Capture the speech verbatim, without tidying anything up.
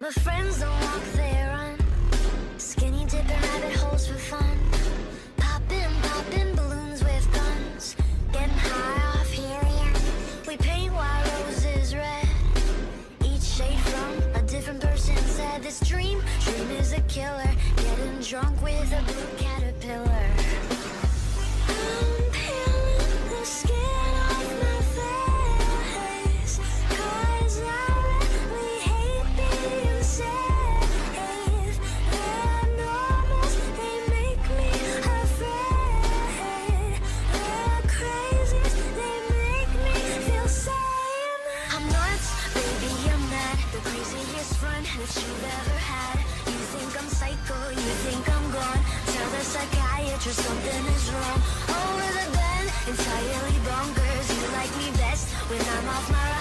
My friends don't walk, they run. Skinny dipping rabbit holes for fun. Popping, popping balloons with guns. Getting high off helium. We paint white roses red. Each shade from a different person said this dream, dream is a killer. Getting drunk with a blue caterpillar. I'm peeling the skin off my face, 'cause I really hate being safe. They're normals, they make me afraid. They're crazies, they make me feel sane. I'm nuts, baby, I'm mad. The craziest friend that you've ever had. You think I'm psycho, you think I'm gone. Tell the psychiatrist something is wrong. Over the bend, entirely bonkers. You like me best when I'm off my